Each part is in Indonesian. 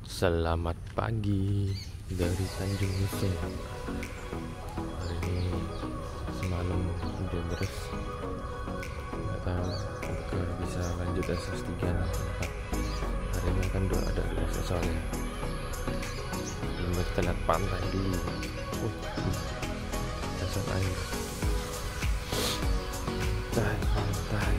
Selamat pagi dari Tanjung Lesung. Hari ini semalam hujan deras, nggak tahu apakah bisa lanjut SS3 atau 4. Hari ini kan udah ada di SS soalnya. Belum kita lihat pantai dulu. Dasar air, pantai.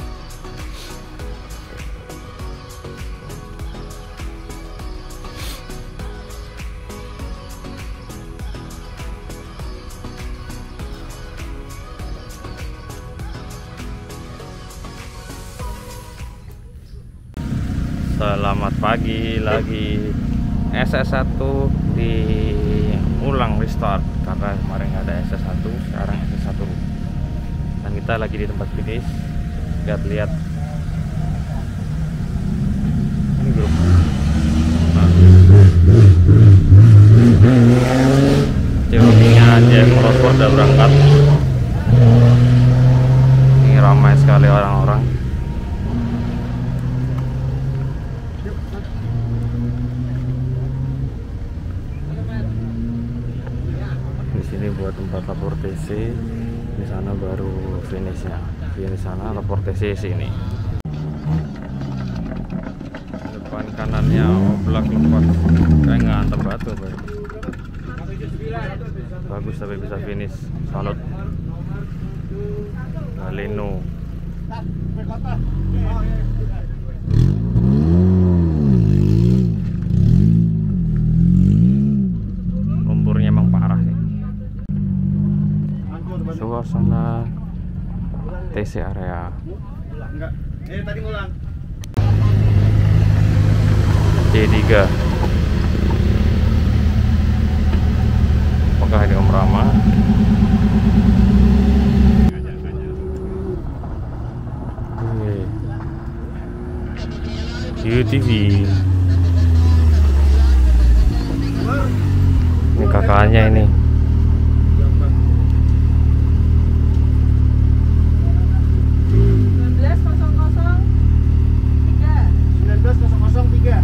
Selamat pagi lagi. SS1 diulang restart karena kemarin nggak ada SS1, sekarang SS1 dan kita lagi di tempat finish. Lihat ini grup. Timnya aja Motorsport udah berangkat. Ini ramai sekali orang-orang. Ini buat tempat lapor TC, di sana baru finishnya. Di sana lapor TC sini. Depan kanannya oblak lepas, kayak nggak antar batu, bagus tapi bisa finish. Salut Galeno. Lumpurnya emang parah sih. Suasana TC area. Tadi ngulang. D3. Apakah ini Om Rama? QTV. Ini kakaknya ini. 19.003.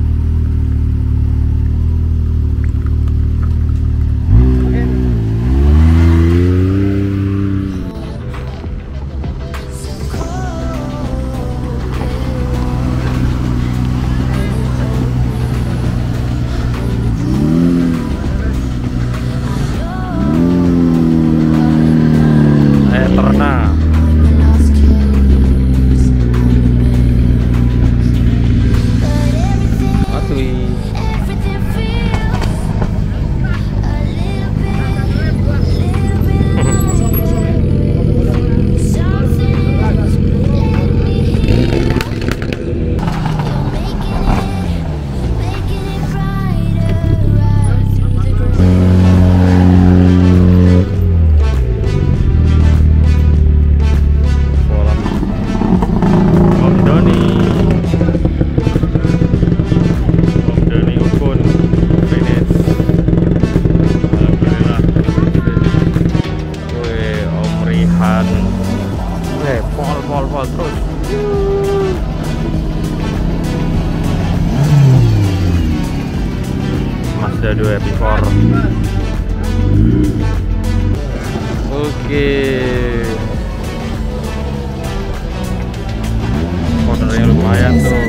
Terna. Pol terus. Mazda 2 EP4. Oke. Ordernya lumayan tuh.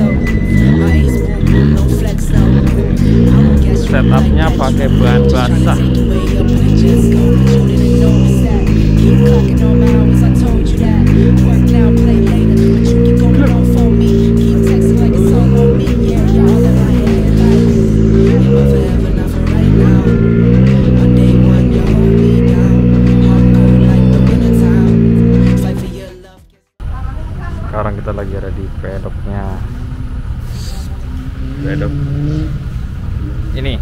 Setupnya pakai bahan basah. Sekarang kita lagi ada di pedoknya. Pedok ini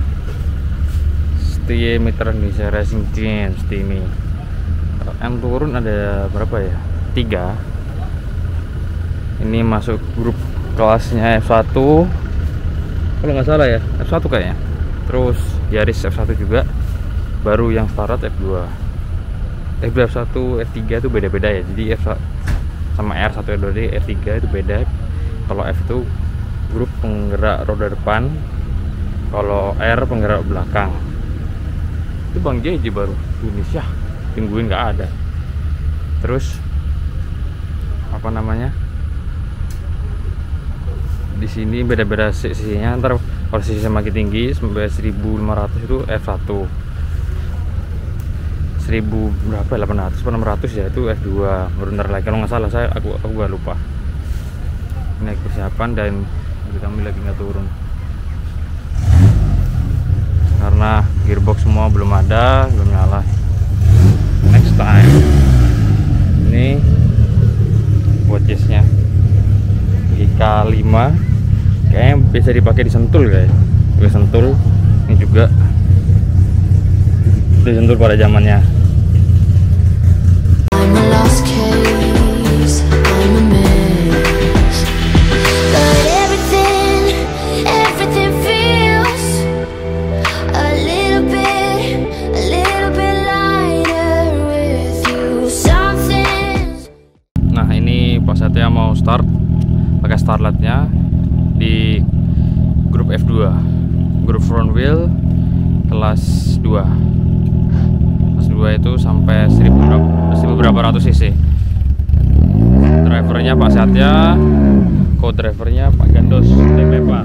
STI Mitra Indonesia Racing Team ini. Yang turun ada berapa ya? 3. Ini masuk grup kelasnya F1 kalau nggak salah ya, F1 kayaknya. Terus Yaris F1 juga. Baru yang start F2. F1, F3 itu beda-beda ya. Jadi F1 sama R1 R2 F3 itu beda. Kalau F itu grup penggerak roda depan, Kalau R penggerak belakang. Itu Bang JJ baru Indonesia, tungguin nggak ada. Terus apa namanya, di sini beda-beda sisinya. Ntar kalau sisi semakin tinggi sampai 1500 itu F1, 1000 berapa, 800 atau 600 ya itu F2 bener lagi kalau nggak salah. Aku gak lupa. Ini persiapan dan kami lagi nggak turun karena gearbox semua belum ada, belum nyala. Next time. Ini buat chase-nya GK5 kayaknya bisa dipakai di Sentul guys. Di Sentul ini juga di Sentul pada zamannya. I'm a lost case, I'm a mess, but everything feels a little bit lighter with you. Something. Nah ini pas saya mau start pakai startlightnya di grup F2, grup front wheel kelas 2. Kelas 2 itu sampai 1000 berapa ratus cc. Drivernya Pak Satya, co-drivernya Pak Gandos DPPA.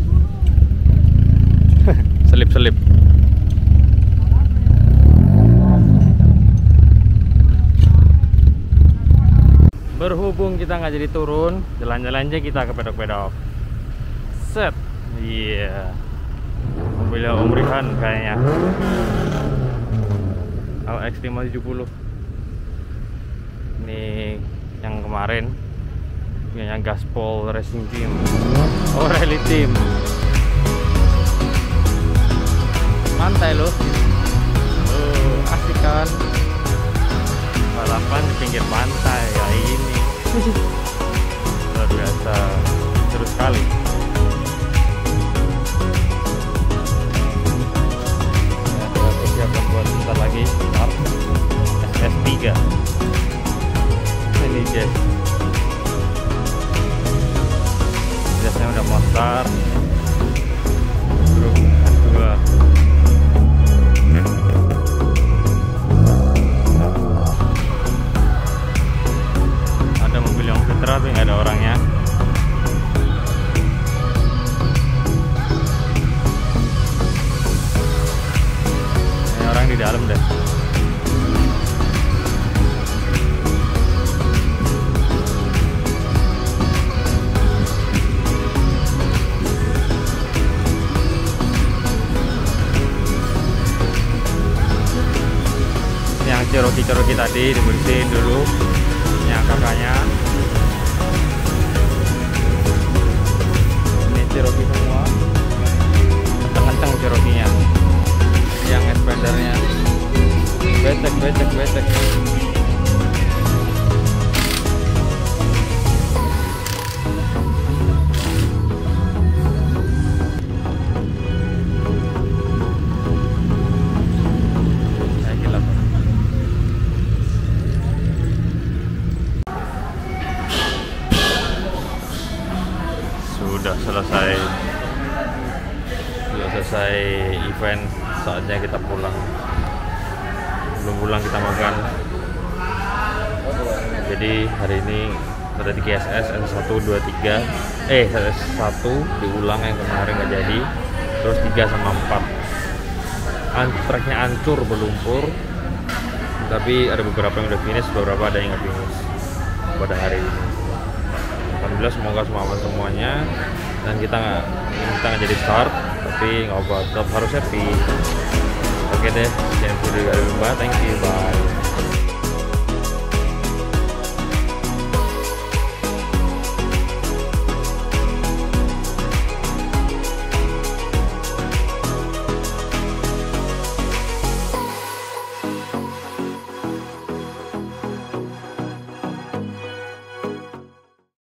Selip-selip. Berhubung kita nggak jadi turun, jalan-jalan aja kita ke pedok-pedok. Set, iya. Mobilnya Om Rihan kayaknya. LX 570. Ini yang kemarin, yang Gaspol Racing Team, oh Rally Team. Mantai loh, asik kan? Balapan di pinggir pantai kayak ini, luar biasa, seru sekali. Persiapan buat sebentar lagi start SS3. Ini jasnya udah mau start. Grup S2. Ada mobil yang setra tapi nggak ada orangnya. Ini orang di dalam deh. Yang Cherokee tadi dibersihin dulu, yang kakaknya. Ini Cherokee semua, kenceng-kenceng Cherokee-nya. Yang expandernya becek. Sudah selesai event, saatnya kita pulang. Belum pulang kita makan. Jadi hari ini ada 3 SS, S1, 2, 3. SS1 diulang yang kemarin nggak jadi. Terus 3 sama 4. Treknya hancur, berlumpur. Tapi ada beberapa yang udah finish, beberapa ada yang nggak finish pada hari ini. Alhamdulillah semoga semuanya, dan kita nggak jadi start, tapi nggak apa, tetap harus happy. Oke deh, jangan video dari Mbak, thank you.